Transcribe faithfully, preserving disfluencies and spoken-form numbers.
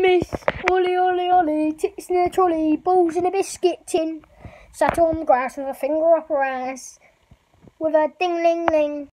miss. Ollie, ollie, ollie, tits in a trolley, balls in a biscuit tin. Sat on the grass with a finger up her ass, with a ding-ling-ling.